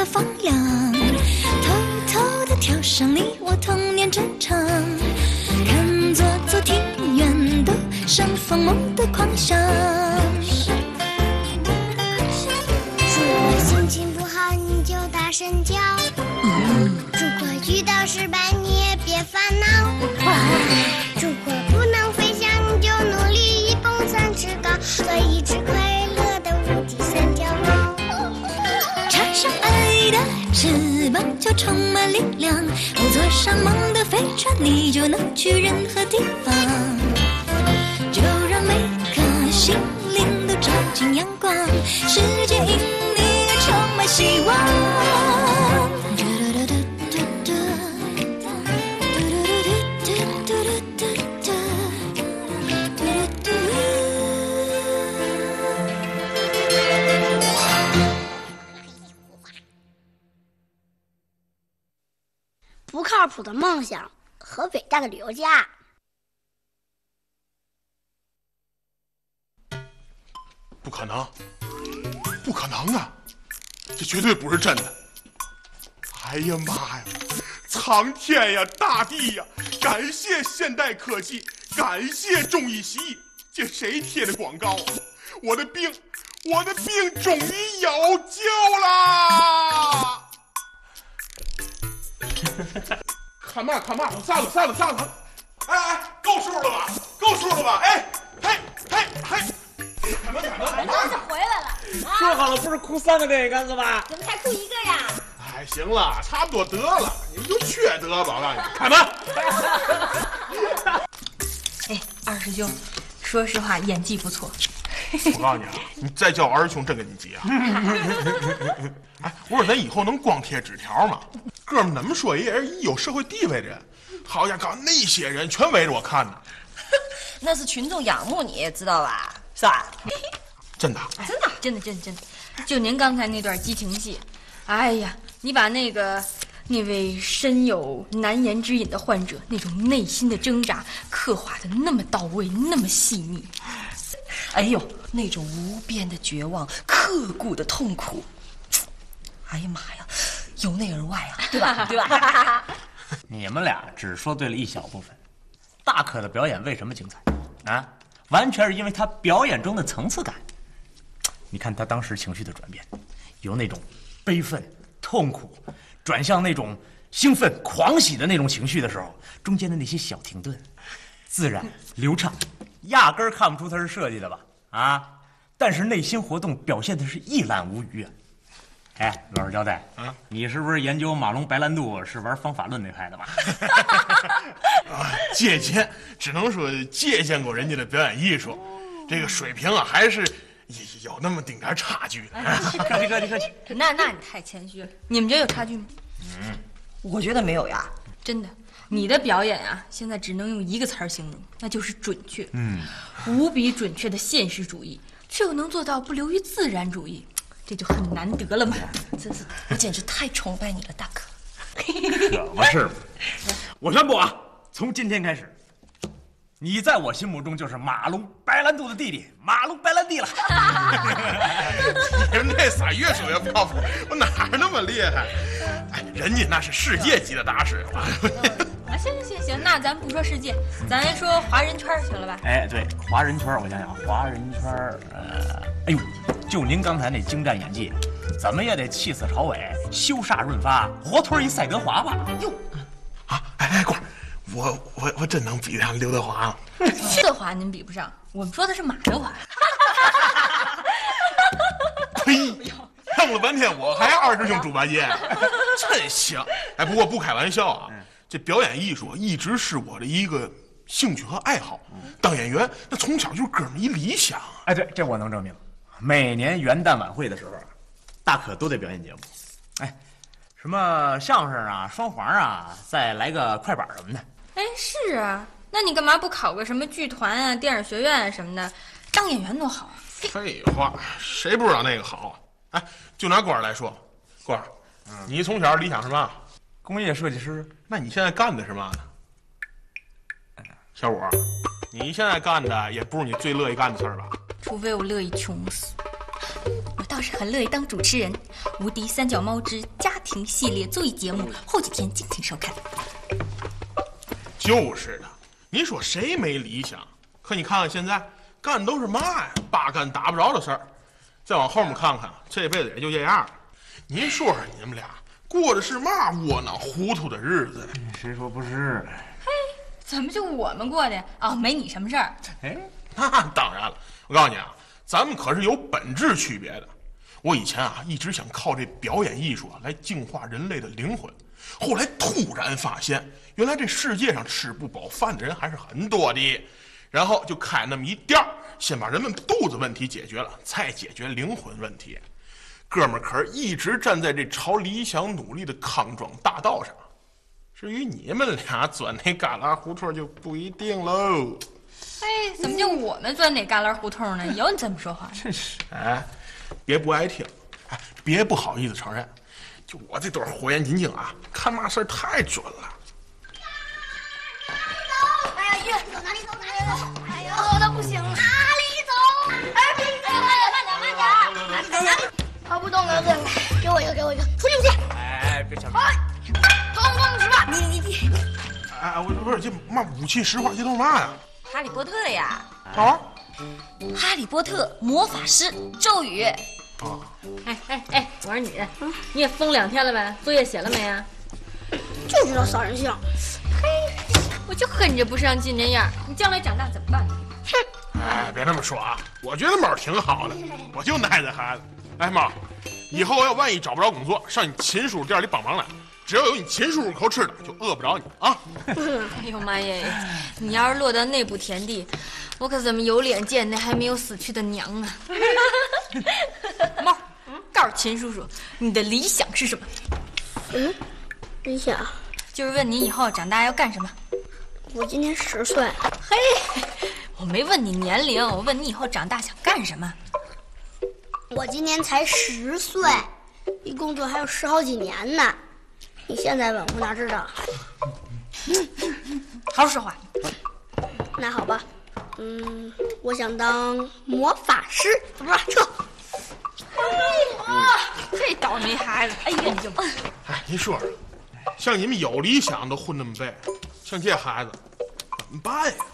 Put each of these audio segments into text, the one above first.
放亮，偷偷地跳上你我童年战场，看左左庭院的上放梦的狂想。 如果心情不好，你就大声叫。如果遇到失败，你也别烦恼。如果不能飞翔，你就努力一蹦三尺高，做一只快乐的无敌三脚猫。 插上爱的翅膀，就充满力量。不坐上梦的飞船，你就能去任何地方。就让每颗心灵都照进阳光，世界因你而充满希望。 不靠谱的梦想和伟大的旅游家。 不可能，不可能啊！这绝对不是真的！哎呀妈呀！苍天呀，大地呀！感谢现代科技，感谢中医西医，这谁贴的广告啊？我的病终于有救啦！看嘛，散了！哎，够数了吧？哎！开门！ 儿子回来了， 说好了不是哭3个电线杆子吗？ 怎么才哭1个呀？ 哎，行了，差不多得了，你们就缺德吧！我告诉你，开门！ 哎，二师兄，说实话，演技不错。 我告诉你啊，你再叫二师兄，真跟你急啊！哎，我说咱以后能光贴纸条吗？哥们，怎么说也是有社会地位的人。好家伙，那些人全围着我看呢。 那是群众仰慕你，知道吧？ 是吧？ 真的， 真的，就您刚才那段激情戏，哎呀，你把那位身有难言之隐的患者那种内心的挣扎刻画的那么到位，那么细腻。 哎呦，那种无边的绝望，刻骨的痛苦，哎呀妈呀，由内而外啊，对吧？对吧？ 你们俩只说对了一小部分。大可的表演为什么精彩啊？完全是因为他表演中的层次感。你看他当时情绪的转变，由那种悲愤、痛苦，转向那种兴奋、狂喜的那种情绪的时候，中间的那些小停顿，自然流畅，压根儿看不出他是设计的吧？啊！但是内心活动表现的是一览无余啊！哎，老实交代啊，你是不是研究马龙白兰度是玩方法论那派的吧？ 借鉴，只能说借鉴过人家的表演艺术，这个水平啊，还是有那么丁点差距的。 客气。 那你太谦虚了。你们觉得有差距吗？ 我觉得没有呀。 真的，你的表演啊，现在只能用一个词儿形容，那就是准确。无比准确的现实主义，却又能做到不流于自然主义，这就很难得了嘛。 真是，我简直太崇拜你了，大可。 可不是嘛！我宣布啊，从今天开始，你在我心目中就是马龙白兰度的弟弟马龙白兰地了。 你们这仨越说越靠谱，我哪儿那么厉害？哎，人家那是世界级的大师。 行，那咱不说世界，咱说华人圈行了吧？ 哎，对，华人圈，我想想，华人圈，哎呦，就您刚才那精湛演技，怎么也得气死朝伟，修煞润发，活脱一赛德华吧？哟， 啊，哎，官儿，我真能比上刘德华了。 刘德华您比不上，我们说的是马德华。 呸！弄了半天我还二师兄猪八戒，真行！哎，不过不开玩笑啊，这表演艺术一直是我的一个兴趣和爱好。当演员那从小就是哥们一理想。 哎，对，这我能证明。每年元旦晚会的时候，大可都得表演节目。哎，什么相声啊、双簧啊，再来个快板什么的。 哎，是啊，那你干嘛不考个什么剧团啊、电影学院啊什么的，当演员多好啊？ 废话，谁不知道那个好啊？哎，就拿官儿来说，官儿，你从小理想是嘛？ 工业设计师。 那你现在干的是嘛呢？小五，你现在干的也不是你最乐意干的事儿吧？ 除非我乐意穷死。 大倒是很乐意当主持人。无敌三脚猫之家庭系列综艺节目，后几天敬请收看。 就是的，你说谁没理想？可你看看现在干的都是嘛呀？八竿打不着的事儿。再往后面看看，这辈子也就这样了。您说说你们俩过的是嘛窝囊糊涂的日子？ 谁说不是？ 嘿，怎么就我们过的？哦，没你什么事儿。 哎，那当然了。我告诉你啊，咱们可是有本质区别的。我以前啊一直想靠这表演艺术来净化人类的灵魂，后来突然发现，原来这世界上吃不饱饭的人还是很多的。然后就开那么一店儿，先把人们肚子问题解决了，再解决灵魂问题。哥们儿可是一直站在这朝理想努力的康庄大道上。至于你们俩钻那旮旯胡同就不一定喽。 哎，怎么就我们钻哪旮旯胡同呢？有你这么说话？ 真是，哎，别不爱听，哎，别不好意思承认。就我这段火眼金睛啊，看嘛事儿太准了。 哎呀，月，走哪里走哪里走？哎呦，走的不行了。哪里走？哎，别走，慢点。哪里？跑不动了，给我一个，出去不去？ 哎，别抢！ 哎，装实话，你。 哎，我不是这嘛武器实话，这都嘛呀？ 哈利波特呀！ 啊？ 哈利波特魔法师咒语。 啊？ 哎，我说你，你也疯2天了呗？作业写了没啊？ 就知道扫人性。 我就恨着不上进这样，你将来长大怎么办？ 哎，别那么说啊，我觉得猫挺好的，我就耐这孩子。哎，猫，以后要万一找不着工作，上你秦叔店里帮忙来，只要有你秦叔口吃的，就饿不着你啊。 哎呦妈耶！你要是落到那步田地，我可怎么有脸见那还没有死去的娘啊？猫，告诉秦叔叔，你的理想是什么？ 理想？ 就是问你以后长大要干什么。 我今年10岁。 嘿，我没问你年龄，我问你以后长大想干什么。 我今年才10岁，离工作还有10好几年呢。你现在问我哪知道？ 好好说话。 那好吧，我想当魔法师，怎么了？撤！ 这倒霉孩子！哎呀，你就…… 哎，您说说，像你们有理想都混那么背，像这孩子怎么办呀？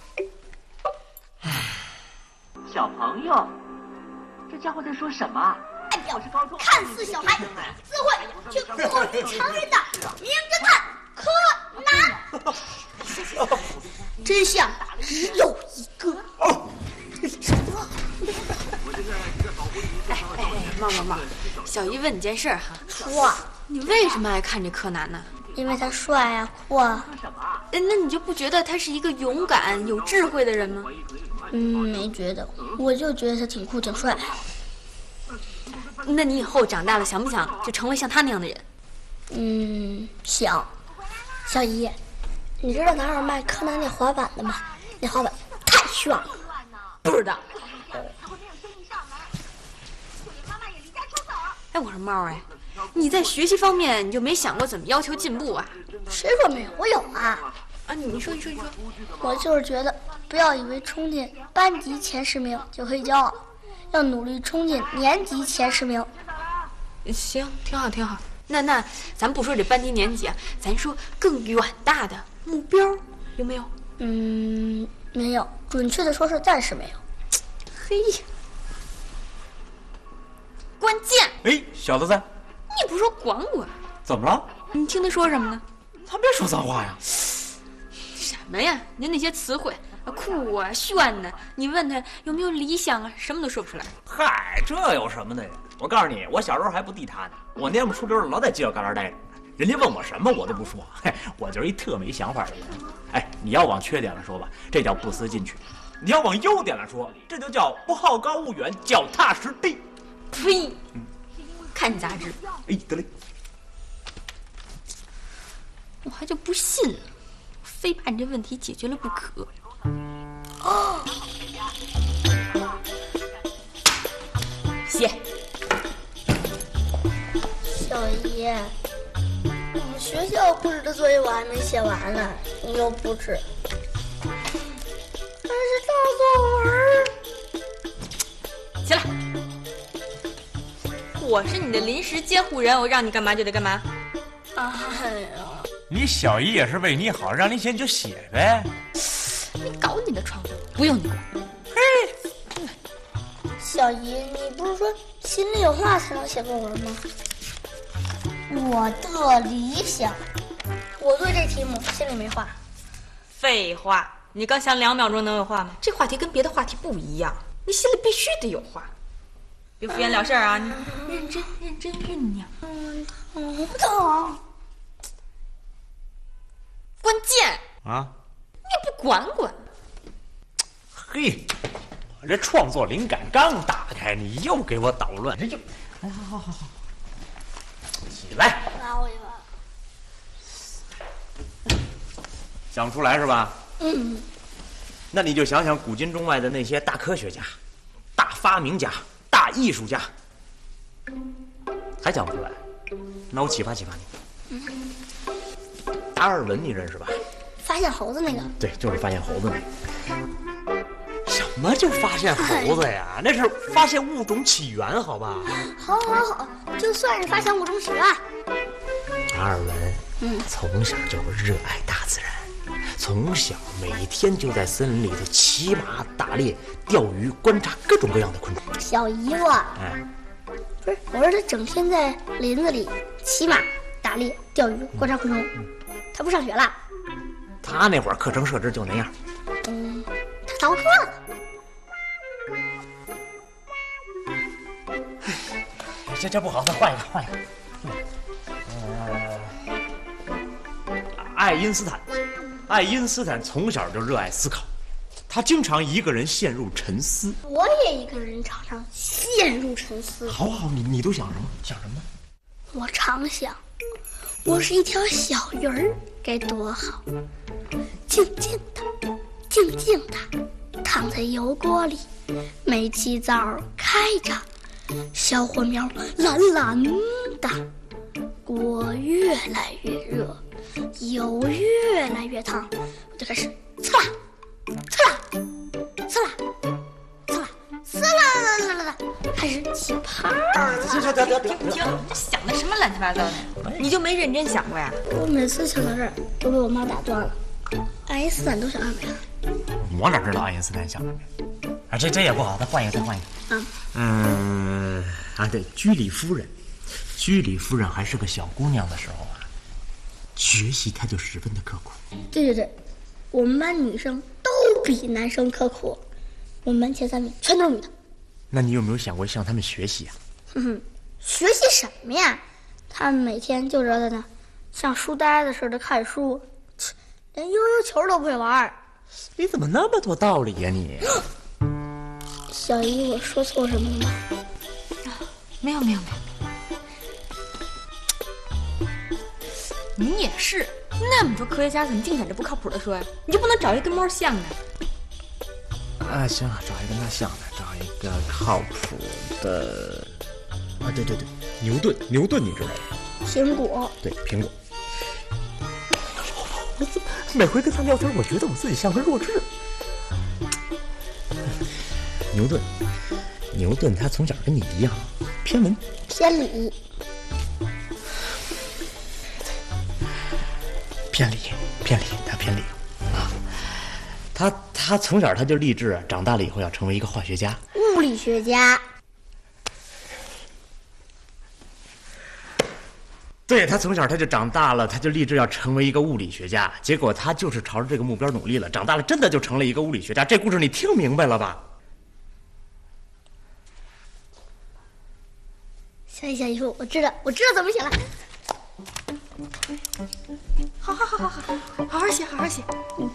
小朋友，这家伙在说什么？ 代表看似小孩，自会却过于常人的名侦探柯南。真相只有一个。 妈，小姨问你件事儿哈。 说， 你为什么爱看这柯南呢？ 因为他帅啊，酷啊。 那你就不觉得他是一个勇敢、有智慧的人吗？ 没觉得，我就觉得他挺酷、挺帅。 那你以后长大了想不想就成为像他那样的人？ 想。小姨，你知道哪有卖柯南那滑板的吗？那滑板太炫了。 不知道。哎，我说猫哎，你在学习方面你就没想过怎么要求进步啊？ 谁说没有？我有啊。 啊，你说。 我就是觉得，不要以为冲进班级前10名就可以骄傲，要努力冲进年级前10名。 行，挺好。那咱不说这班级年级啊，咱说更远大的目标有没有？ 没有，准确的说是暂时没有。 嘿，关键。 哎，小子， 你不说管我？ 怎么了？ 你听他说什么呢？ 他别说脏话呀。 什么呀？您那些词汇，酷啊、炫呢？你问他有没有理想啊，什么都说不出来。 嗨，这有什么的呀？我告诉你，我小时候还不地他呢，我蔫不出溜的，老在犄角旮旯待着。人家问我什么，我都不说。嘿，我就是一特没想法的人。哎，你要往缺点了说吧，这叫不思进取；你要往优点来说，这就叫不好高骛远，脚踏实地。 呸！看杂志。 哎，得嘞。 我还就不信了，非把你这问题解决了不可。写。 小姨，我们学校布置的作业我还没写完呢，你又布置。但是大作文。 起来。 我是你的临时监护人，我让你干嘛就得干嘛。 哎呀， 你小姨也是为你好，让你写你就写呗。 你搞你的创作，不用你管。 小姨，你不是说心里有话才能写作文吗？我的理想，我对这题目心里没话。 废话，你刚想2秒钟能有话吗？这话题跟别的话题不一样，你心里必须得有话。别敷衍了事儿啊！你认真酝酿。 不懂。 关键啊！ 你也不管管。 嘿，我这创作灵感刚打开，你又给我捣乱，这就……哎，好，起来。 拿我一把。 想不出来是吧？那你就想想古今中外的那些大科学家、大发明家、大艺术家，还想不出来？那我启发启发你。达尔文你认识吧？ 发现猴子那个。 对，就是发现猴子那个。什么就发现猴子呀？那是发现物种起源，好吧？ 好，就算是发现物种起源。 达尔文，从小就热爱大自然，从小每天就在森林里头骑马、打猎、钓鱼，观察各种各样的昆虫。 小姨夫，不是，我说他整天在林子里骑马、打猎、钓鱼、观察昆虫，他不上学了？ 他那会儿课程设置就那样。 他逃课了。 这不好，再换一个。爱因斯坦从小就热爱思考，他经常一个人陷入沉思。 我也一个人常常陷入沉思。 好，你都想什么？想什么？ 我常想，我是一条小鱼儿该多好，静静的躺在油锅里，煤气灶开着，小火苗蓝蓝的，锅越来越热，油越来越烫，我就开始刺啦，开始起泡儿。 停！你这想的什么乱七八糟的？你就没认真想过呀？ 我每次想到这儿都被我妈打断了。爱因斯坦都想什么呀？ 我哪知道爱因斯坦想什么？啊，这也不好，再换一个。对，居里夫人还是个小姑娘的时候啊，学习她就十分的刻苦。 对，我们班女生都比男生刻苦，我们班前3名全都是女的。 那你有没有想过向他们学习啊？ 学习什么呀？他们每天就知道在那像书呆子似的看书，连悠悠球都不会玩。 你怎么那么多道理呀你？ 小姨，我说错什么了吗？ 没有。你也是，那么多科学家怎么净选这不靠谱的说呀？你就不能找一跟猫像的？ 行，找一个那像的，找一个靠谱的。对，牛顿你知道吗？ 苹果。对， 苹果。每回跟他聊天，我觉得我自己像个弱智。牛顿他从小跟你一样偏文偏理， 他偏理啊。他从小他就立志，长大了以后要成为一个化学家、 物理学家。 对，他从小他就长大了，他就立志要成为一个物理学家，结果他就是朝着这个目标努力了，长大了真的就成了一个物理学家。这故事你听明白了吧？ 小姨夫，我知道怎么写了。 好好写。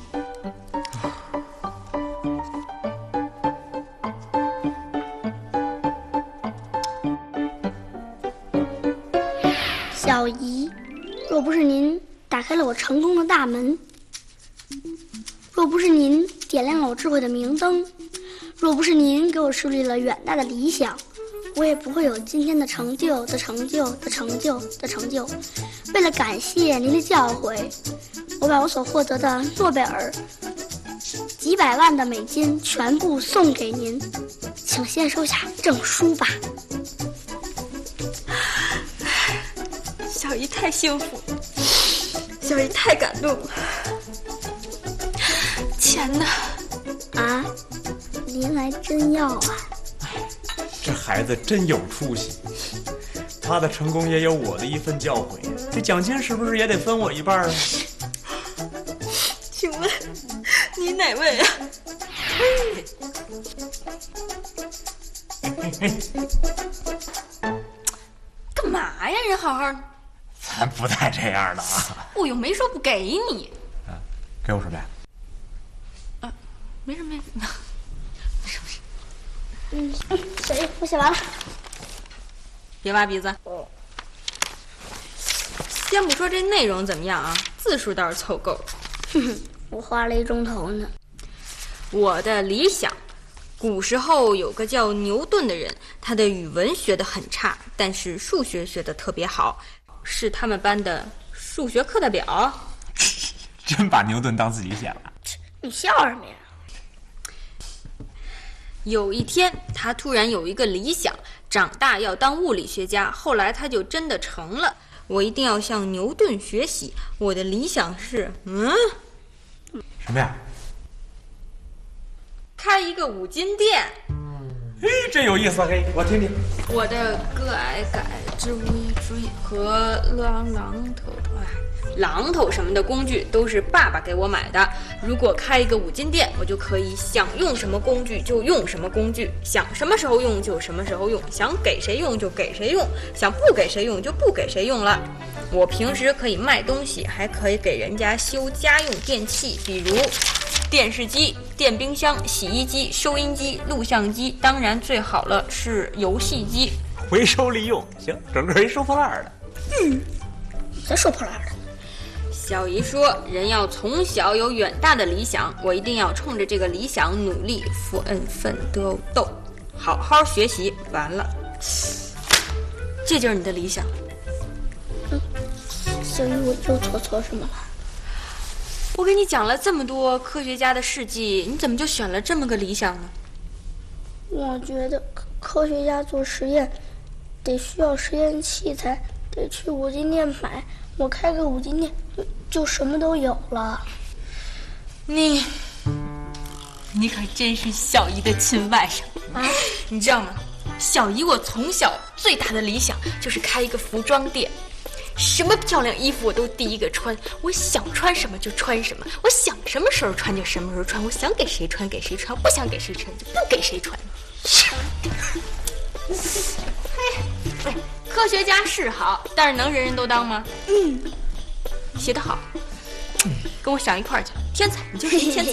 小姨，若不是您打开了我成功的大门，若不是您点亮了我智慧的明灯，若不是您给我树立了远大的理想，我也不会有今天的成就。为了感谢您的教诲，我把我所获得的诺贝尔几百万的美金全部送给您，请先收下证书吧。 小姨太幸福，小姨太感动了。钱呢？ 啊，您还真要啊？ 这孩子真有出息，他的成功也有我的一份教诲。这奖金是不是也得分我一半啊？ 请问你哪位啊？干嘛呀？人好好的， 咱不带这样的啊！ 我又没说不给你。 给我什么呀？ 没什么。 小姨，我写完了。 别挖鼻子。先不说这内容怎么样啊，字数倒是凑够。 我花了1钟头呢。 我的理想，古时候有个叫牛顿的人，他的语文学得很差，但是数学学得特别好，是他们班的数学课代表。 真把牛顿当自己写了。 你笑什么呀？ 有一天，他突然有一个理想，长大要当物理学家。后来他就真的成了。我一定要向牛顿学习。我的理想是， 什么呀？ 开一个5金店。 嘿，真有意思啊！嘿，我听听。 我的个矮改之微锥和榔头什么的工具都是爸爸给我买的。如果开一个5金店，我就可以想用什么工具就用什么工具，想什么时候用就什么时候用，想给谁用就给谁用，想不给谁用就不给谁用了。我平时可以卖东西，还可以给人家修家用电器，比如电视机、电冰箱、洗衣机、收音机、录像机，当然最好了是游戏机。 回收利用，行，整个一收破烂的。 谁收破烂的？ 小姨说，人要从小有远大的理想，我一定要冲着这个理想努力奋斗，好好学习。完了，这就是你的理想。 小姨，我又错什么了？ 我给你讲了这么多科学家的事迹，你怎么就选了这么个理想呢？ 我觉得科学家做实验得需要实验器材，得去5金店买。我开个5金店就什么都有了。 你可真是小姨的亲外甥啊！你知道吗？小姨我从小最大的理想就是开一个服装店，什么漂亮衣服我都第一个穿，我想穿什么就穿什么，我想什么时候穿就什么时候穿，我想给谁穿给谁穿，不想给谁穿就不给谁穿。科学家是好，但是能人人都当吗？写得好，跟我想一块儿去，天才，你就是一天才。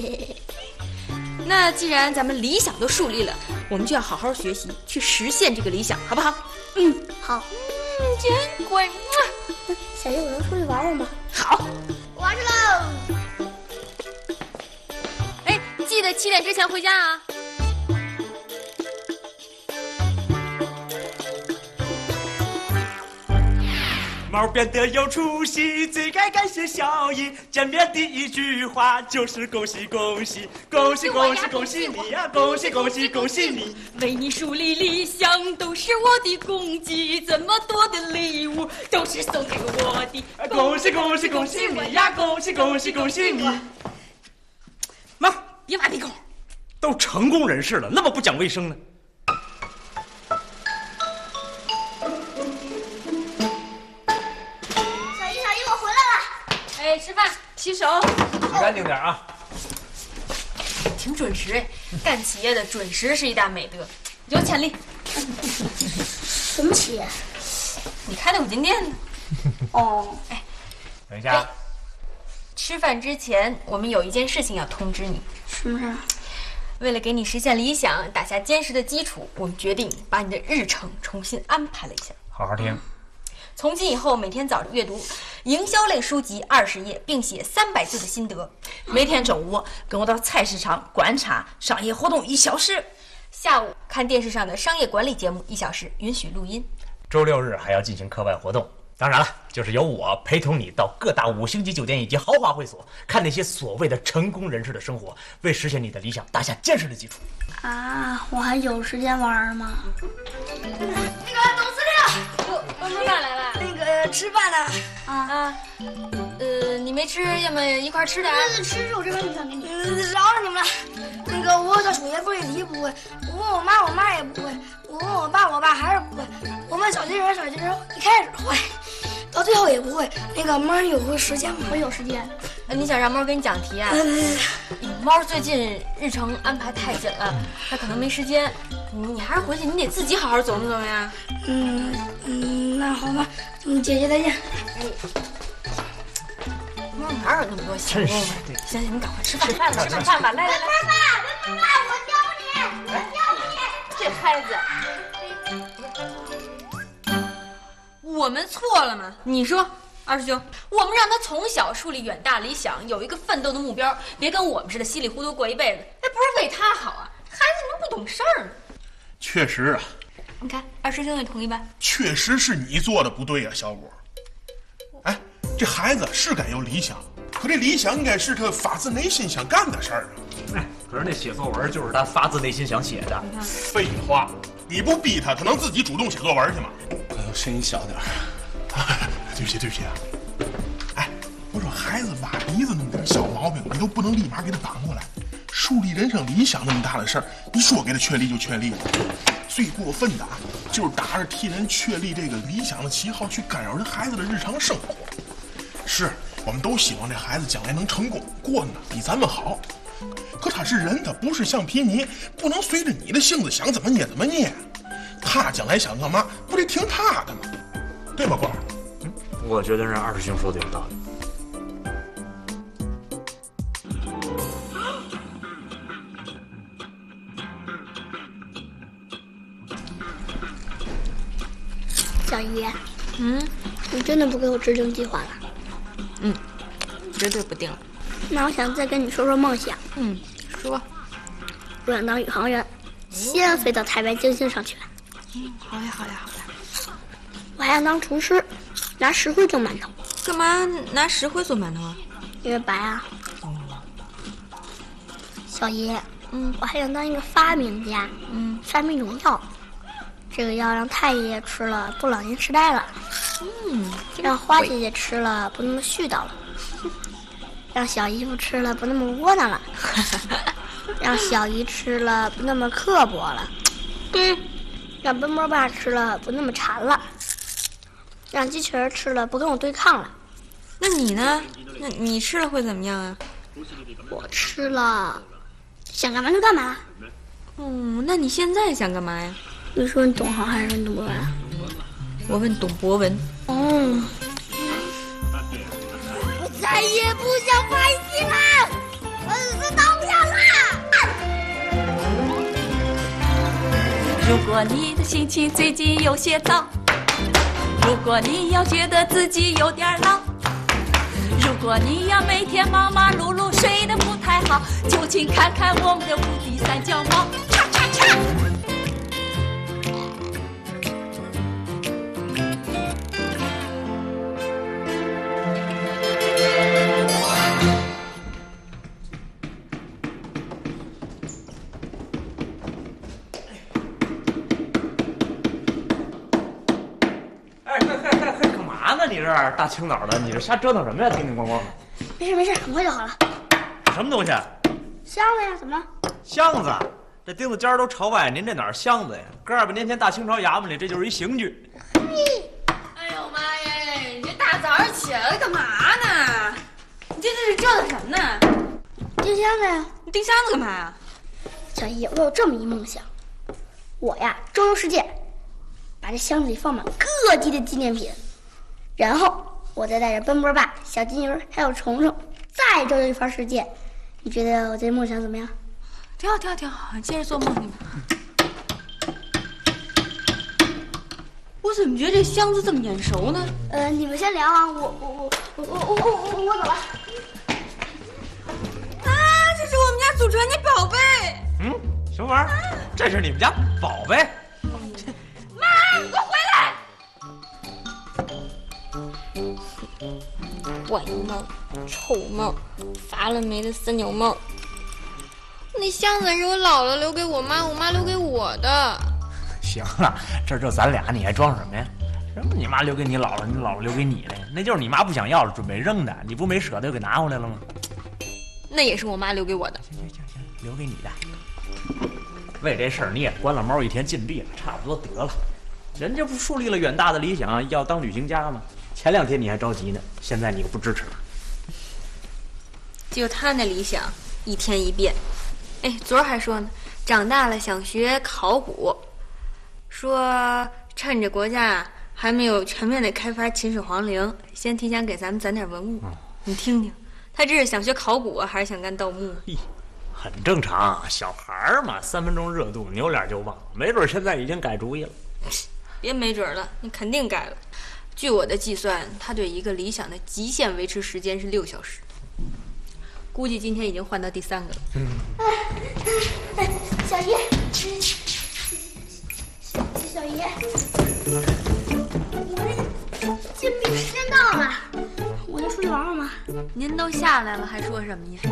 那既然咱们理想都树立了，我们就要好好学习，去实现这个理想，好不好？ 好。 真乖。 小姨，我能出去玩玩吗？ 好， 玩去喽。 哎，记得7点之前回家啊。 猫变得有出息，最该感谢小姨。见面第一句话就是恭喜恭喜，恭喜恭喜恭喜你呀，恭喜恭喜恭喜你。 为你树立理想都是我的功绩，这么多的礼物都是送给我的。 恭喜恭喜恭喜你呀，恭喜恭喜恭喜你。妈， 别挖鼻孔， 都成功人士了，那么不讲卫生呢？ 哎，吃饭洗手， 洗干净点啊！ 挺准时哎，干企业的准时是一大美德，有潜力。 什么企业？ 你开的5金店呢？ 哦， 哎， 等一下， 吃饭之前我们有一件事情要通知你。 什么事？ 为了给你实现理想打下坚实的基础，我们决定把你的日程重新安排了一下。 好好听。 从今以后，每天早上阅读营销类书籍20页，并写300字的心得。 每天中午跟我到菜市场观察商业活动1小时， 下午看电视上的商业管理节目1小时，允许录音。 周6日还要进行课外活动，当然了，就是由我陪同你到各大5星级酒店以及豪华会所，看那些所谓的成功人士的生活，为实现你的理想打下坚实的基础。 啊，我还有时间玩吗？ 那个董司令，哟，妈妈来了。 那个吃饭呢。 你没吃，要么一块吃点。 吃肉这边你想给你。饶了你们了。那个我的数学背题不会，我问我妈，我妈也不会；我问我爸，我爸还是不会；我问小金人，小金人一开始会，到最后也不会。那个猫有个时间吗？我有时间。 你想让猫给你讲题啊？猫最近日程安排太紧了，它可能没时间。你还是回去，你得自己好好琢磨琢磨呀。 那好吧，姐姐再见。 猫哪有那么多闲工夫？行，你赶快吃饭， 吃饭吧，来。 爸，我教你。 这孩子，我们错了吗？你说，二师兄，我们让他从小树立远大理想，有一个奋斗的目标，别跟我们似的稀里糊涂过一辈子，那不是为他好啊？孩子能不懂事儿呢？ 确实啊， 你看，二师兄也同意吧？ 确实是你做的不对啊，小果。哎，这孩子是该有理想，可这理想应该是他发自内心想干的事儿啊。 可是那写作文就是他发自内心想写的。 废话，你不逼他，他能自己主动写作文去吗？ 声音小点儿。 对不起啊。哎，我说孩子挖鼻子那么点小毛病，你都不能立马给他挡过来。树立人生理想那么大的事儿，你说给他确立就确立了。最过分的就是打着替人确立这个理想的旗号去干扰人孩子的日常生活。是我们都希望这孩子将来能成功，过得比咱们好。可他是人，他不是橡皮泥，不能随着你的性子想怎么捏怎么捏。他将来想干嘛，不得听他的吗？对吧，官儿？ 我觉得人二师兄说的有道理。 小鱼，你真的不给我制定计划了？ 绝对不定了。 那我想再跟你说说梦想。 说。 我想当宇航员，先飞到太白金星上去。 好呀。 我还想当厨师，拿石灰做馒头。 干嘛拿石灰做馒头啊？ 因为白啊。小姨，我还想当一个发明家，发明一种药，这个药让太爷爷吃了不老年痴呆了，让花姐姐吃了不那么絮叨了，让小姨夫吃了不那么窝囊了，让小姨吃了不那么刻薄了，让奔波爸吃了不那么馋了，让机器人吃了不跟我对抗了。 那你呢？那你吃了会怎么样啊？ 我吃了想干嘛就干嘛。 那你现在想干嘛呀？ 你说你懂行还是你懂不文？ 我问董博文。 我再也不想拍戏了，粉丝当不了了。 如果你的心情最近有些糟，如果你要觉得自己有点老，如果你要每天忙忙碌碌睡得不太好，就请看看我们的无敌三脚猫，叉叉叉。 干嘛呢？你这大清早的，你这瞎折腾什么呀？叮叮咣咣的。 没事，很快就好了。 什么东西？ 箱子呀？怎么了？ 箱子。这钉子尖都朝外，您这哪是箱子呀？搁200年前大清朝衙门里，这就是一刑具。 哎呦妈呀！你这大早上起来干嘛呢？你这是折腾什么呢？ 钉箱子呀。 你钉箱子干嘛呀？ 小姨，我有这么一梦想，我呀周游世界，把这箱子里放满各地的纪念品，然后我再带着奔波爸、小金鱼还有虫虫再周游一番世界。你觉得我这梦想怎么样？ 挺好，接着做梦去吧。我怎么觉得这箱子这么眼熟呢？ 你们先聊啊，我走了。 这是我们家祖传的宝贝。 什么玩意儿？这是你们家宝贝？ 妈，你给我回来！怪猫，臭猫，发了霉的三脚猫。那箱子是我姥姥留给我妈，我妈留给我的。 行了，这就咱俩，你还装什么呀？ 什么你妈留给你姥姥，你姥姥留给你的，那就是你妈不想要了，准备扔的，你不没舍得又给拿回来了吗？ 那也是我妈留给我的。 行，留给你的。为这事儿你也关了猫一天禁闭了，差不多得了。人家不树立了远大的理想，要当旅行家吗？前2天你还着急呢，现在你又不支持了。 就他那理想，一天一变。哎，昨儿还说呢，长大了想学考古，说趁着国家还没有全面的开发秦始皇陵，先提前给咱们攒点文物。你听听，他这是想学考古啊，还是想干盗墓？ 很正常，小孩嘛，3分钟热度，扭脸就忘，没准现在已经改主意了。 别没准了，你肯定改了。据我的计算，他对一个理想的极限维持时间是6小时，估计今天已经换到第3个了。 小爷，小爷，我这禁闭时间到了，我能出去玩玩吗？ 您都下来了，还说什么呀？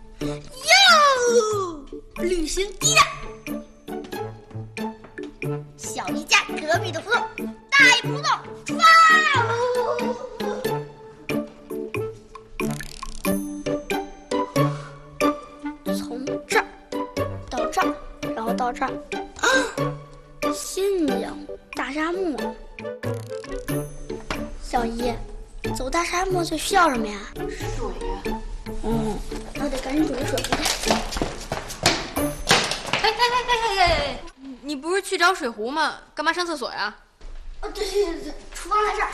哟，旅行第一站，小姨家隔壁的胡同，大爷胡同，出发！从这儿到这儿，然后到这儿，新疆大沙漠。小姨，走大沙漠最需要什么呀？ 水呀。 我得赶紧准备水壶。 哎，你不是去找水壶吗？干嘛上厕所呀？ 对，厨房在这儿。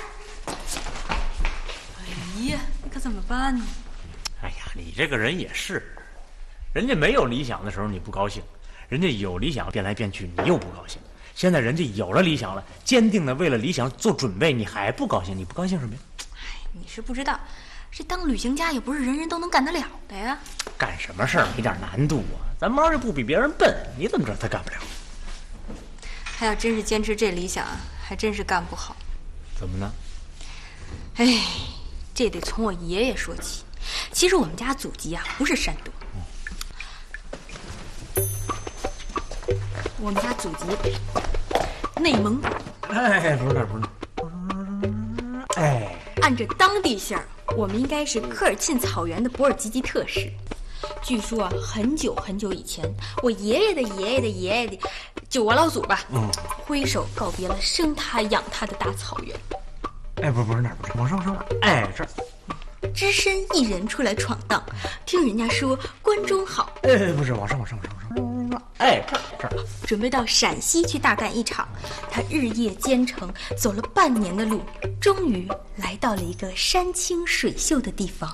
哎呀，你可怎么办呢？ 哎呀，你这个人也是，人家没有理想的时候你不高兴，人家有理想变来变去你又不高兴，现在人家有了理想了，坚定的为了理想做准备，你还不高兴？你不高兴什么呀？ 哎，你是不知道。这当旅行家也不是人人都能干得了的呀。 干什么事儿没点难度啊？咱猫又不比别人笨，你怎么知道他干不了？ 他要真是坚持这理想，还真是干不好。 怎么呢？ 哎，这得从我爷爷说起。其实我们家祖籍啊不是山东，我们家祖籍内蒙古。 哎，不是。哎， 按着当地姓儿，我们应该是科尔沁草原的博尔济吉特氏。据说啊，很久很久以前，我爷爷的爷爷的爷爷的，就我老祖吧，挥手告别了生他养他的大草原。 哎，不是哪儿，不是往上。哎，这儿。 只身一人出来闯荡，听人家说关中好。 哎，不是往上。哎，这儿。 准备到陕西去大干一场，他日夜兼程，走了半年的路，终于来到了一个山清水秀的地方。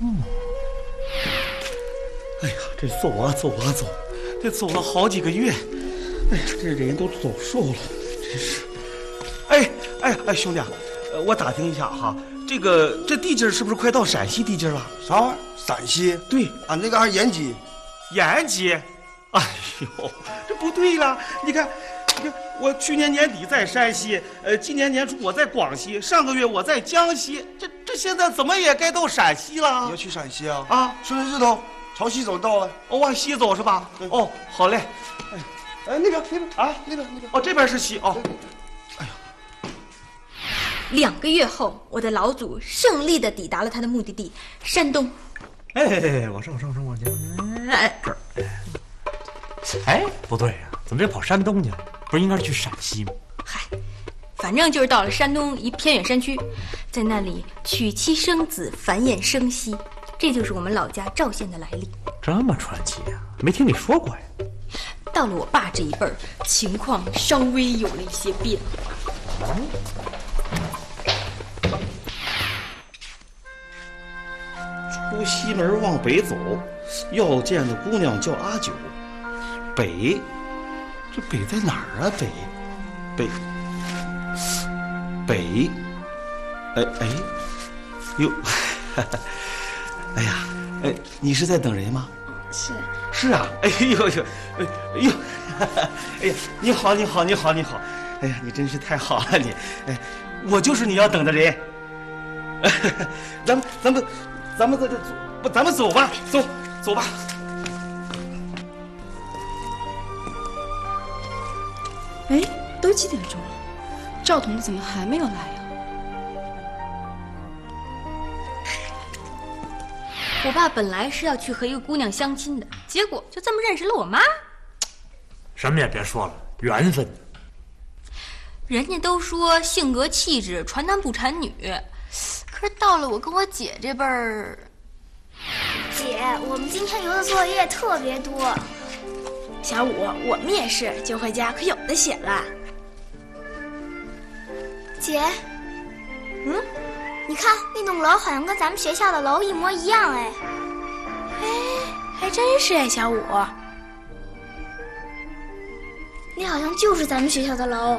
哎呀，这走啊，这走了好几个月，哎呀，这人都走瘦了，真是。哎，兄弟，我打听一下哈，这地界是不是快到陕西地界了？ 啥玩意儿？陕西？ 对， 俺那个还是延吉。 延吉？哎呦，这不对了！你看，我去年年底在山西，今年年初我在广西，上个月我在江西，这现在怎么也该到陕西了？ 你要去陕西啊？ 啊， 顺着日头朝西走到了。 哦，往西走是吧？ 对。 哦，好嘞。 那边啊，那边。 哦，这边是西哦。 哎呀，2个月后，我的老祖胜利地抵达了他的目的地——山东。 哎，往上，往前。哎，这儿。哎，不对呀，怎么又跑山东去了？不是应该是去陕西吗？ 嗨，反正就是到了山东一偏远山区，在那里娶妻生子，繁衍生息，这就是我们老家赵县的来历。 这么传奇啊，没听你说过呀。 到了我爸这一辈儿，情况稍微有了一些变化。 出西门往北走，要见的姑娘叫阿九。北，这北在哪儿啊？北，哎，哟，哎呀，你是在等人吗？是啊，哎呦，哎呀，你好，哎呀，你真是太好了，你，哎，我就是你要等的人。咱们在这走，咱们走吧，走吧。 哎，都几点钟了？ 赵同志怎么还没有来呀？ 我爸本来是要去和一个姑娘相亲的，结果就这么认识了我妈。 什么也别说了，缘分。 人家都说性格气质传男不传女，可是到了我跟我姐这辈儿， 姐，我们今天留的作业特别多。 小五，我们也是，就回家可有的写了。 姐，你看那栋楼好像跟咱们学校的楼一模一样哎。 哎，还真是哎，小五。 那好像就是咱们学校的楼。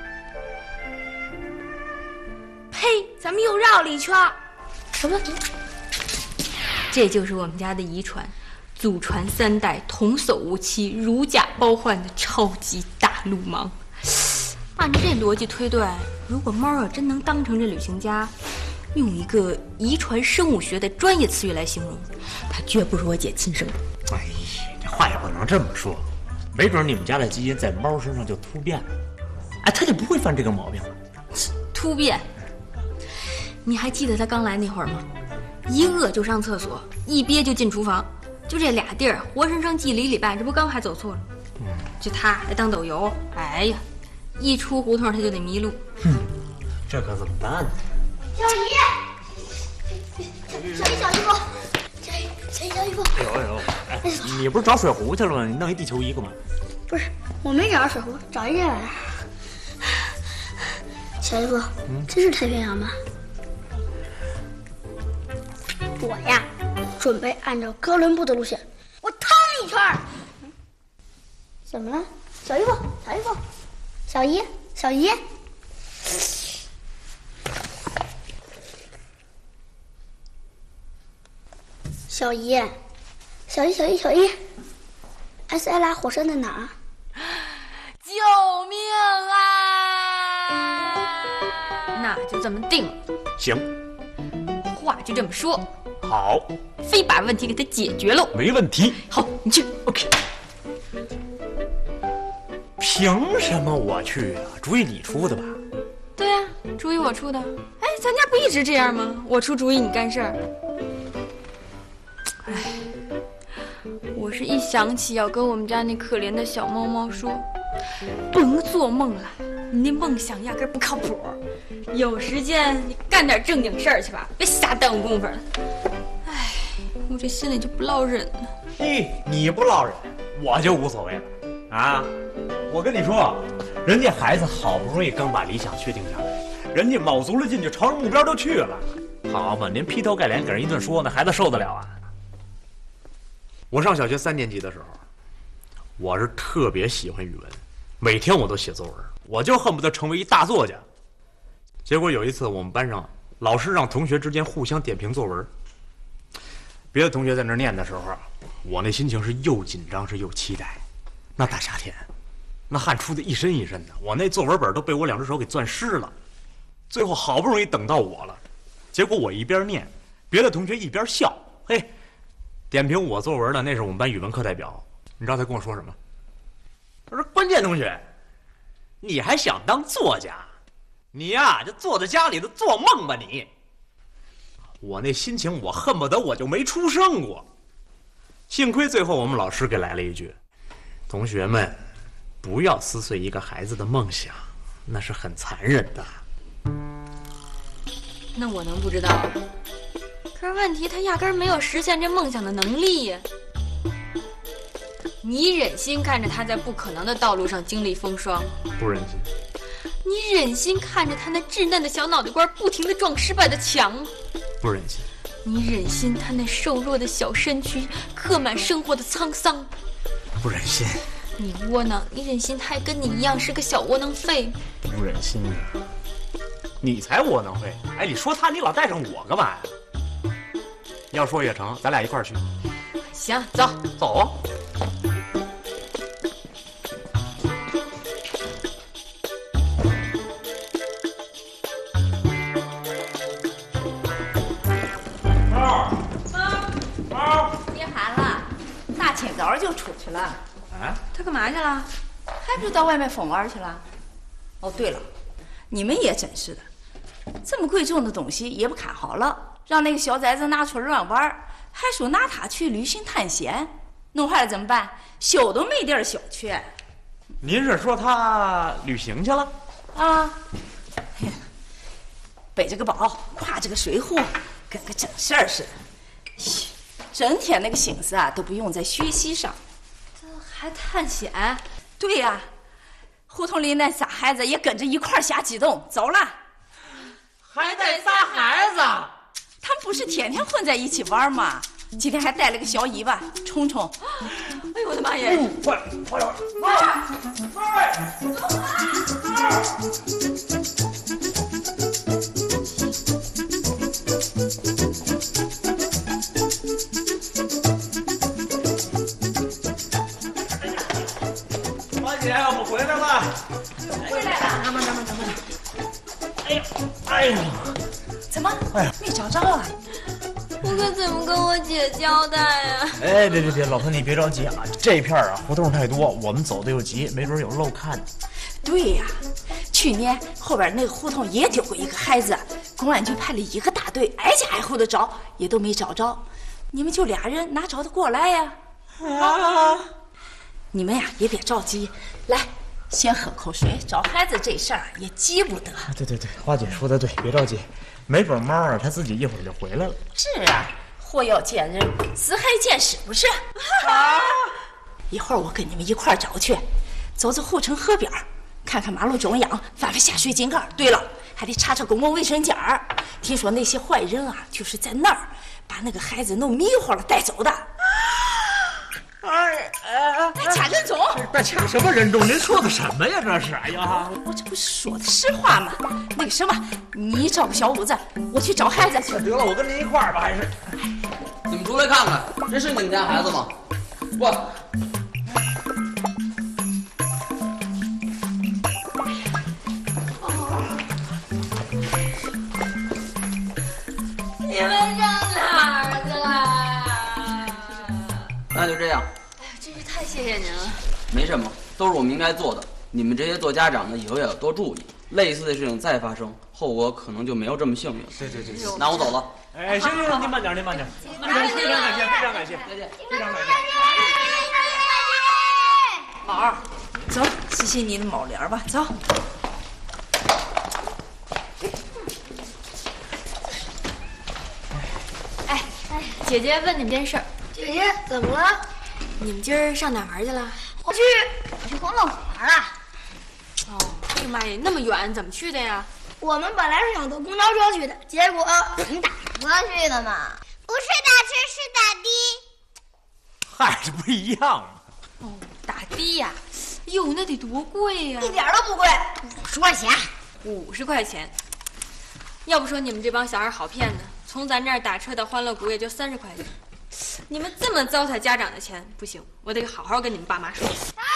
呸！咱们又绕了一圈。什么？ 这就是我们家的遗传，祖传3代，童叟无欺，如假包换的超级大路盲。按照这逻辑推断，如果猫要真能当成这旅行家，用一个遗传生物学的专业词语来形容，它绝不是我姐亲生的。 哎呀，这话也不能这么说，没准你们家的基因在猫身上就突变了，哎，它就不会犯这个毛病了。 突变？你还记得他刚来那会儿吗？一饿就上厕所，一憋就进厨房，就这俩地儿，活生生记了1礼拜，这不刚还走错了？就他还当导游，哎呀，一出胡同他就得迷路。 这可怎么办呢？ 小姨，小姨夫，小姨夫。 哎呦，哎，你不是找水壶去了吗？你弄一地球仪干嘛？ 不是，我没找着水壶，找一这玩意儿。小姨夫，这是太平洋吗？我呀，准备按照哥伦布的路线，我趟一圈。怎么了，小姨夫？小姨夫，小姨，小姨。小姨，小姨 ，S L R 火山在哪儿？ 救命啊！那就这么定了。 行， 话就这么说。 好， 非把问题给他解决喽。 没问题。 好，你去。 OK。凭什么我去啊？主意你出的吧？ 对呀，主意我出的。哎，咱家不一直这样吗？我出主意，你干事儿。哎，我是一想起要跟我们家那可怜的小猫猫说，甭做梦了，你那梦想压根不靠谱。有时间你干点正经事儿去吧，别瞎耽误功夫了。哎，我这心里就不落忍了。 嘿，你不落忍，我就无所谓了啊！我跟你说，人家孩子好不容易刚把理想确定下来，人家卯足了劲就朝着目标就去了，好嘛，您劈头盖脸给人一顿说，那孩子受得了啊？我上小学3年级的时候，我是特别喜欢语文，每天我都写作文，我就恨不得成为一大作家。结果有一次我们班上老师让同学之间互相点评作文，别的同学在那念的时候，我那心情是又紧张是又期待。那大夏天，那汗出的一身一身的，我那作文本都被我2只手给攥湿了。最后好不容易等到我了，结果我一边念，别的同学一边笑。嘿，点评我作文的那是我们班语文课代表，你知道他跟我说什么？他说：“关键同学，你还想当作家？你呀，就坐在家里头做梦吧你！”我那心情，我恨不得我就没出生过。幸亏最后我们老师给来了一句：“同学们，不要撕碎一个孩子的梦想，那是很残忍的。” 那我能不知道？可是问题他压根儿没有实现这梦想的能力呀。你忍心看着他在不可能的道路上经历风霜？ 不忍心。 你忍心看着他那稚嫩的小脑袋瓜不停地撞失败的墙？ 不忍心。 你忍心他那瘦弱的小身躯刻满生活的沧桑？ 不忍心。 你窝囊，你忍心他还跟你一样是个小窝囊废？ 不忍心啊！你才窝囊废！哎，你说他，你老带上我干嘛呀？要说也成，咱俩一块儿去。 行，走走啊！ 猫，别喊了，大清早就出去了。 啊？ 他干嘛去了？ 还不是到外面疯玩去了。哦，对了， 你们也真是的，这么贵重的东西也不看好了，让那个小崽子拿出来乱玩，还说拿它去旅行探险，弄坏了怎么办？修都没地儿修去。 您是说他旅行去了？ 啊，背着个包，挎着个水壶，跟个正事儿似的，整天那个心思啊都不用在学习上。 这还探险？ 对呀，胡同里那仨孩子也跟着一块儿瞎激动，走了。 还带仨孩子？ 他们不是天天混在一起玩吗？今天还带了个小尾巴冲冲。哎呦我的妈呀！ 快快点！花姐，我们回来了。 回来了。 慢慢。哎呦，哎呦， 怎么？ 哎呀， 没找着啊？ 我可怎么跟我姐交代呀？ 哎，别，老婆你别着急啊，这片啊胡同太多，我们走的又急，没准有漏看。 对呀，去年后边那个胡同也丢过一个孩子，公安局派了一个大队，挨家挨户的找，也都没找着。你们就俩人，哪找得过来呀？啊！你们呀也别着急，来，先喝口水。找孩子这事儿也急不得。 对，花姐说的对，别着急，没准猫啊它自己一会儿就回来了。 是啊，活要见人，死还见尸，不是？啊！一会儿我跟你们一块儿找去，走护城河边，看看马路中央，翻翻下水井盖。对了，还得查查公共卫生间儿。听说那些坏人啊，就是在那儿把那个孩子弄迷糊了带走的。掐人中！ 这掐什么人中？您说的什么呀？这是！哎呀， 我这不是说的实话吗？那个什么，你照顾小屋子，我去找孩子去。 得了，我跟您一块儿吧，还是。 你们出来看看，这是你们家孩子吗？不。 你们上哪儿去了？ 那就这样。 哎呀，真是太谢谢您了。 没什么，都是我们应该做的。你们这些做家长的以后也要多注意，类似的事情再发生，后果可能就没有这么幸运。 对， 那我走了。 哎，行，您慢点，非常感谢，再见，非常感谢。 宝儿，走，洗洗你的猫脸吧，走。 哎，姐姐问你们件事儿。 姐姐，怎么了？ 你们今儿上哪儿玩去了？ 我去欢乐谷玩了。 哦，哎呀妈呀，那么远，怎么去的呀？ 我们本来是想坐公交车去的，结果你打车去的嘛？不是打车，是打的。 嗨，这不一样吗？ 哦，打的呀？哟，那得多贵呀！ 一点都不贵 ，50块钱。 50块钱。要不说你们这帮小孩好骗呢，从咱这儿打车到欢乐谷也就30块钱。你们这么糟蹋家长的钱，不行，我得好好跟你们爸妈说。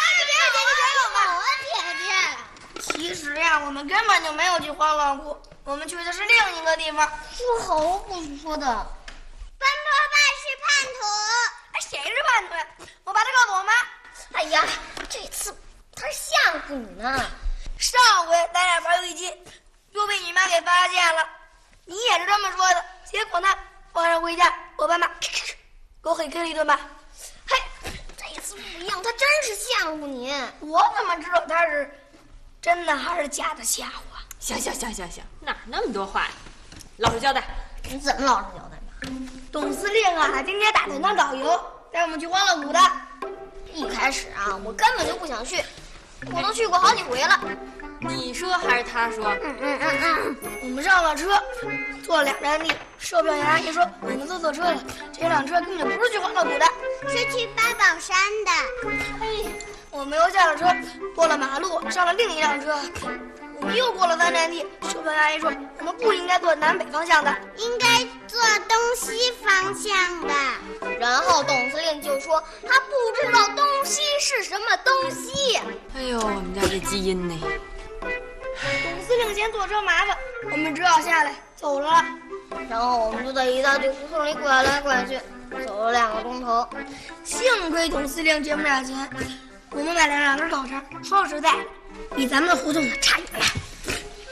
其实呀，我们根本就没有去欢乐谷，我们去的是另一个地方。 说好不说的。奔波爸是叛徒。 哎，谁是叛徒呀？我把他告诉我妈。 哎呀，这次他是吓唬你呢。 上回咱俩玩游戏机，又被你妈给发现了。你也是这么说的。结果呢，晚上回家，我爸妈给我狠 K 了一顿吧。 嘿，这次不一样，他真是吓唬你。 我怎么知道他是真的还是假的吓唬啊？ 行，哪那么多话呀？老实交代。 你怎么老实交代嘛？ 董司令啊，今天打算当导游，带我们去欢乐谷的。 一开始啊，我根本就不想去，我都去过好几回了。 你说还是他说？ 我们上了车，坐了2站地，售票员阿姨说我们坐错车了，这辆车根本就不是去欢乐谷的， 是去八宝山的。 嘿，我们又下了车，过了马路，上了另一辆车。我们又过了3站地，售票员阿姨说我们不应该坐南北方向的， 应该坐东西方向的。然后董司令就说他不知道东西是什么东西。 哎呦，我们家这基因呢？ 董司令嫌坐车麻烦，我们只好下来走了。 然后我们就在一大堆胡同里拐来拐去，走了2个钟头。 幸亏董司令挣不了钱，我们买了2根烤肠，说实在，比咱们胡同的差远了。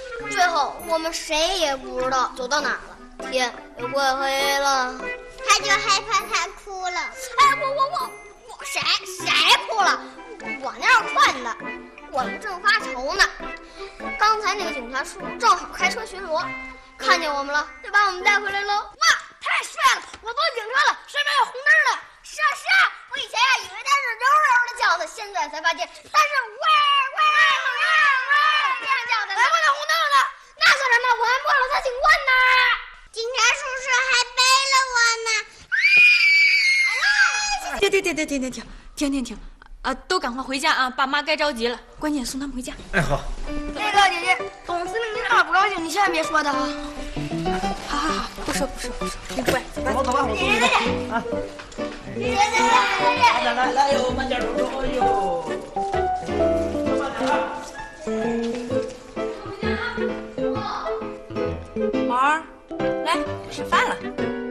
后我们谁也不知道走到哪儿了，天又快黑了，他就害怕他哭了。哎，我谁哭了？我那儿困的，我们正发愁呢。刚才那个警察叔叔正好开车巡逻，看见我们了，就把我们带回来喽。哇，太帅了！我坐警车了，身边有红灯的。是啊，我以前以为它是柔柔的叫的，现在才发现它是喂这样叫的。哎，我那红灯了，那算什么？我还摸了他警官呢。警察叔叔还背了我呢。 停！都赶快回家啊！爸妈该着急了，关键送他们回家。 哎，好。 那个姐姐，董司令您要是不高兴，你千万别说他啊。 好，不说，你乖， 走吧，我送你吧。啊。来哟，慢点走，哎呦。 毛儿，来吃饭了。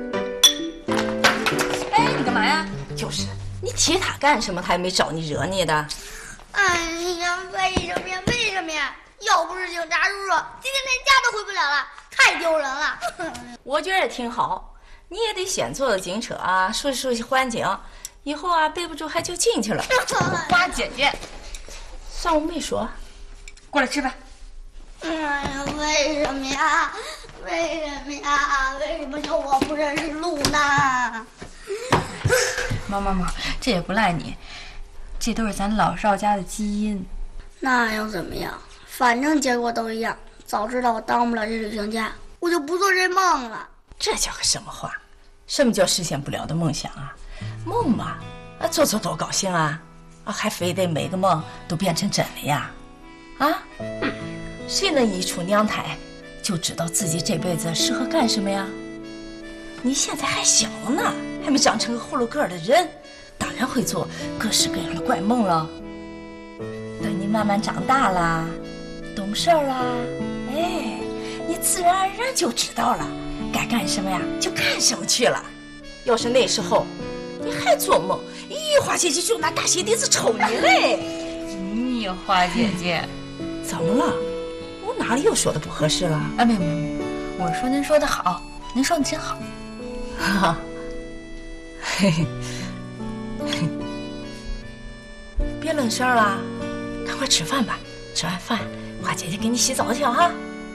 哎，你干嘛呀？ 就是你提他干什么？他也没找你惹你的。 哎呀，为什么呀？要不是警察叔叔，今天连家都回不了了，太丢人了。 我觉得也挺好，你也得先坐着警车啊，熟悉环境，以后啊背不住还就进去了。 花姐姐， 上午没说， 过来吃饭。 哎呀，为什么呀？为什么就我不认识路呢？ 毛，这也不赖你，这都是咱老邵家的基因。 那又怎么样？反正结果都一样。早知道我当不了这旅行家，我就不做这梦了。 这叫个什么话？什么叫实现不了的梦想啊？梦嘛，做多高兴啊！还非得每个梦都变成真的呀？啊？谁能一出娘胎就知道自己这辈子适合干什么呀？你现在还小呢，还没长成个葫芦个的人，当然会做各式各样的怪梦了。等你慢慢长大了，懂事啦，哎，你自然而然就知道了，该干什么呀就干什么去了。要是那时候你还做梦，花姐姐就拿大鞋底子抽你嘞！ 你花姐姐， 怎么了？我哪里又说的不合适了？ 啊，没有，我说您说的好，您说的真好。 哈哈，嘿嘿，别愣神了，赶快吃饭吧。吃完饭，花姐姐给你洗澡去哈。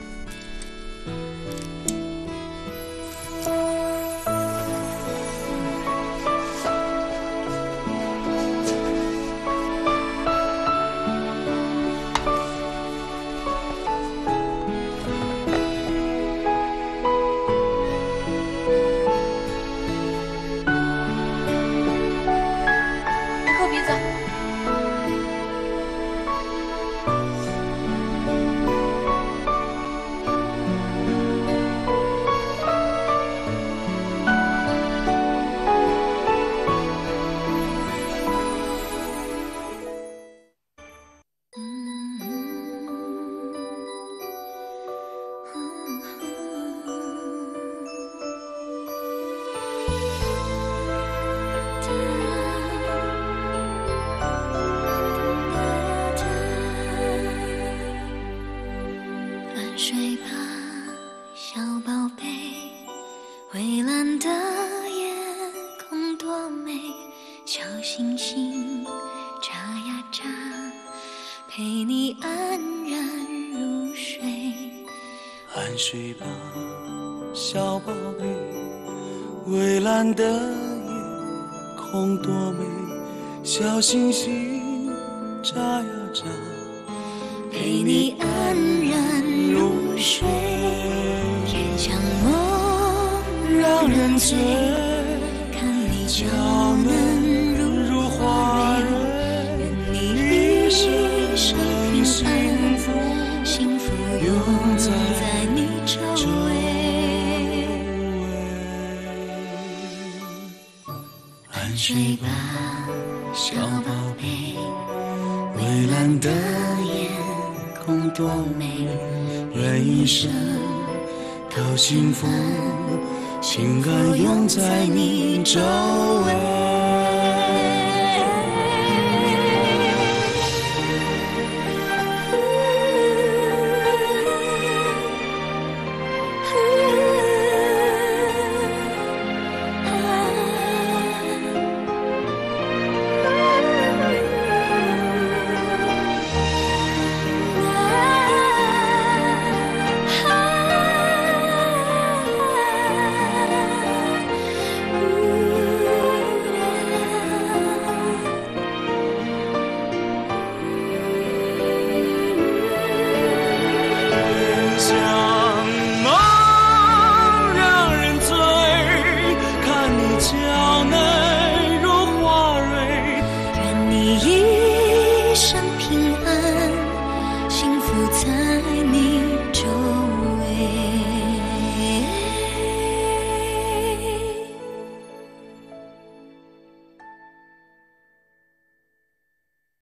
睡吧，小宝贝，蔚蓝的夜空多美，小星星眨呀眨，陪你安然入睡。 安睡吧，小宝贝，蔚蓝的夜空多美，小星星眨呀眨， 陪你安然入睡。天像梦让人醉，看你娇嫩如花蕊，愿你一生平安，幸福永在你周围。安睡吧，小宝贝，蔚蓝的夜空多美，愿一生都幸福，情感永在你周围。